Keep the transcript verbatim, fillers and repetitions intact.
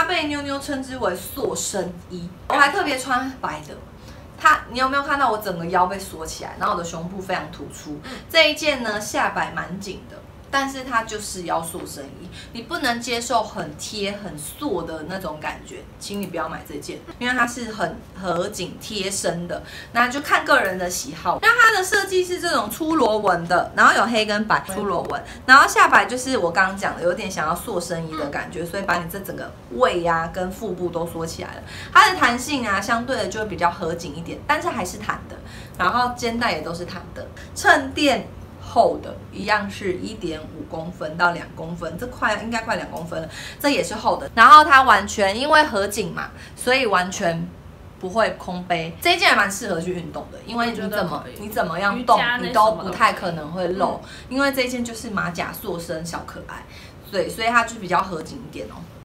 被妞妞称之为塑身衣。我还特别穿白的。 它，你有没有看到我整个腰被缩起来，然后我的胸部非常突出？嗯、这一件呢，下摆蛮紧的，但是它就是要塑身衣，你不能接受很贴、很塑的那种感觉，请你不要买这件，因为它是很合紧贴身的，那就看个人的喜好。那它的设计是这种粗螺纹的，然后有黑跟白粗螺纹，然后下摆就是我刚刚讲的，有点想要塑身衣的感觉，所以把你这整个胃呀、啊、跟腹部都缩起来了。它的弹性啊，相对的就会比较合紧一点，但是还是弹的，然后肩带也都是弹的，衬垫。 厚的一样是一点五公分到两公分，这快应该快两公分了，这也是厚的。然后它完全因为合紧嘛，所以完全不会空杯。这一件还蛮适合去运动的，因为你怎么你怎么样动，你都不太可能会漏，因为这一件就是马甲塑身小可爱，对，所以它就比较合紧一点哦。